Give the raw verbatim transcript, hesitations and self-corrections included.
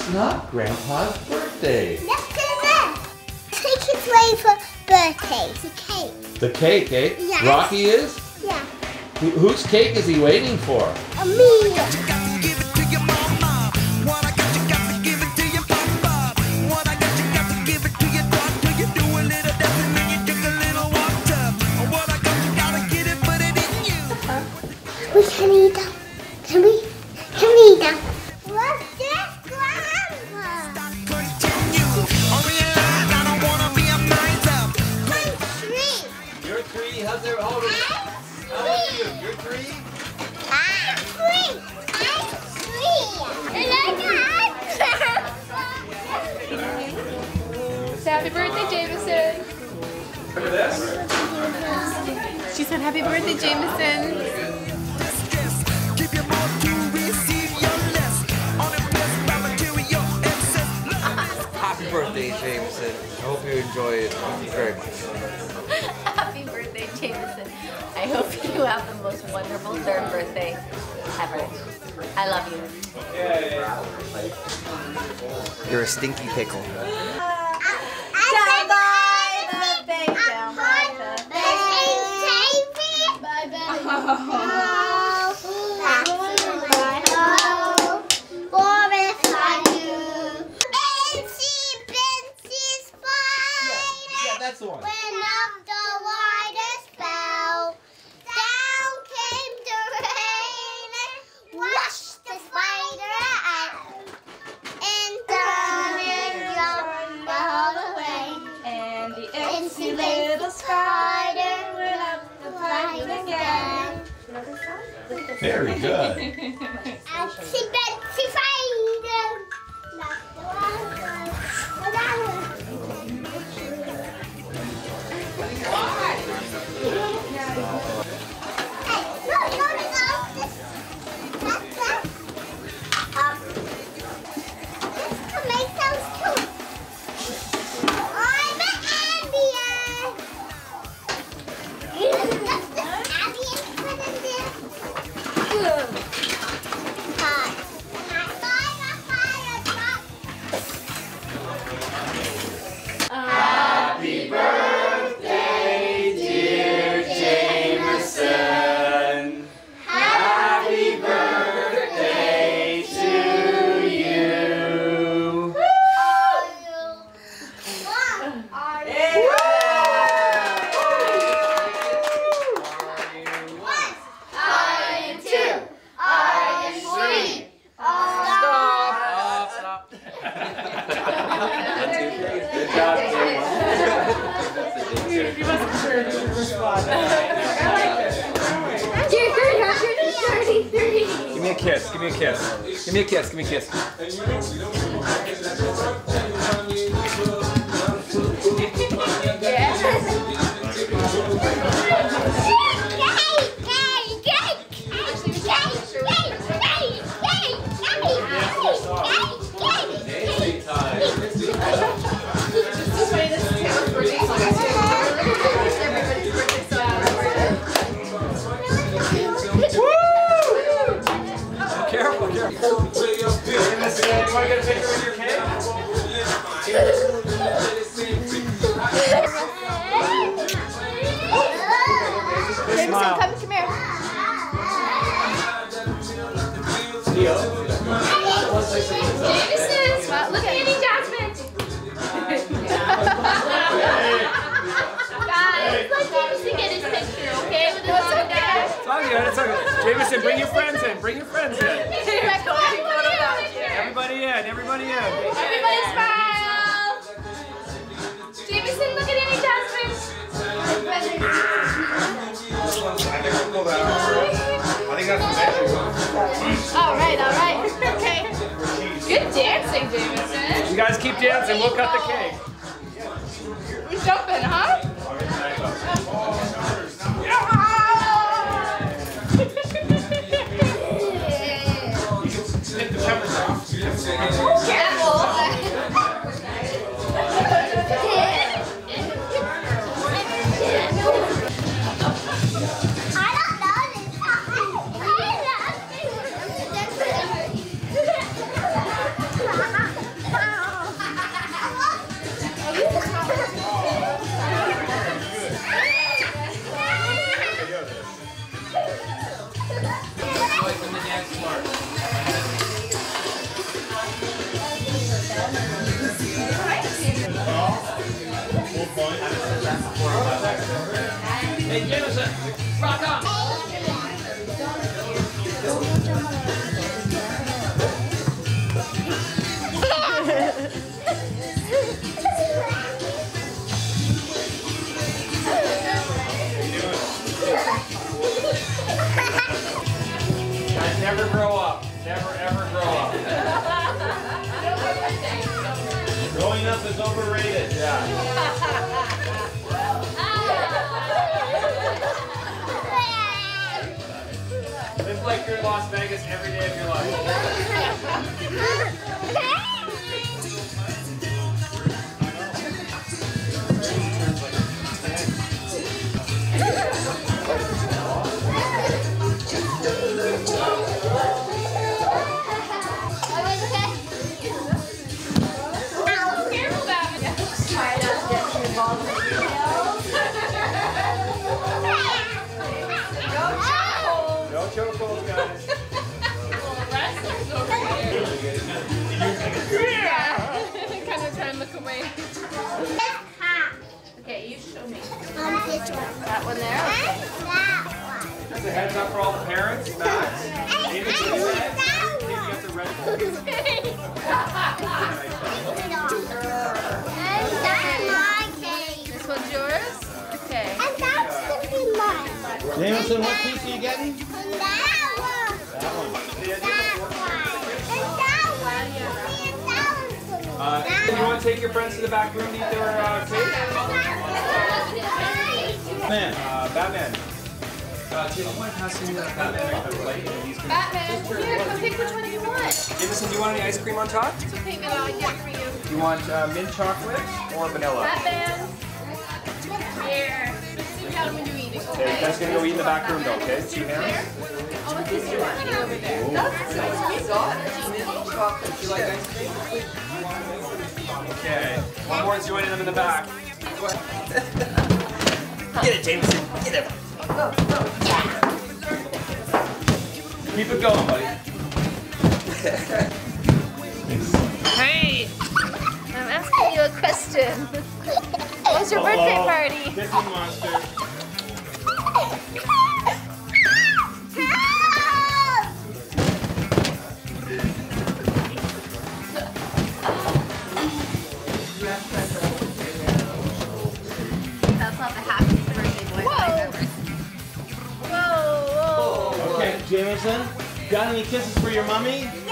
It's not Grandpa's birthday. Let's do this. Take it away for birthday. The cake. The cake, eh? Yes. Rocky is? Yeah. Wh whose cake is he waiting for? A me. We can eat them. Can we? Can we eat them? What's this, Grandpa? I'm three. You're three. How's there? How old are you? How old are you? You're three? I'm three. I'm three. And I'm Happy birthday, Jameson. Look at this. She said, happy birthday, Jameson. Happy birthday, Jameson. I hope you enjoy it very much. Happy birthday, Jameson. I hope you have the most wonderful third birthday ever. I love you. You're a stinky pickle. Down by the bay, down by the bay. Bye, baby. That's the one. Went up the widest bell, down came the rain, washed the spider out, and down it jumped all the way. And the Itsy little spider went up the flight again. Very good. Itsy bitsy spider, not the one. Happy birthday, dear Jameson. Happy birthday to you. Good job, He wasn't sure to respond. Give me a kiss, give me a kiss. Give me a kiss, give me a kiss. Careful, careful. Jameson, you want to get a picture with your cake? Jameson, come, come here. Jameson, smile. Look at Annie Jasmine. Guys, let Jameson get his picture, okay? With his mom and dad. It's all good, it's all good. Jameson, bring your friends in, bring your friends in. Everybody in, everybody in. Everybody smile. Jameson, look at Annie Jasmine. I think that's the next one. All right, all right. Okay. Good dancing, Jameson. You guys keep dancing, we'll cut the cake. We're jumping, huh? Take the peppers off. Careful. I don't know this. Hey, Jameson, rock on. Guys, never grow up. Never ever grow up. Growing up is overrated. Yeah. Live like you're in Las Vegas every day of your life. No chokeholds, guys. Kind of trying to look away. Okay, you show me. That one there? That's a heads up for all the parents. Max. David, do that. You get the red one. This one's yours? Okay. And that's gonna be mine. Jameson, what piece are you getting? And that one. That one. That one. And that one. And that one's for me. Uh, you want to take your friends to the back room to eat their uh, cake? Man. Uh, Batman. Uh, do you want to pass me that Batman the plate? And these can- Batman, here, come pick which one you want. Jameson, do you want any ice cream on top? It's okay, no, I'll get it for you. Do you want uh, mint chocolate or vanilla? Batman, here. Sit down when you eat it, Okay, you okay? guys gonna go eat in the back room though, okay? Two hands. Oh, what's this you want? Over there. That's ice cream. Chocolate. You like ice cream? Okay. One more is joining them in the back. Get it, Jameson. Get it. Keep it going, buddy. Hey, I'm asking you a question. What was your birthday party? This is Monster. That's not the happiest birthday boy that I've ever seen. Whoa, whoa. Okay, Jameson, got any kisses for your mommy?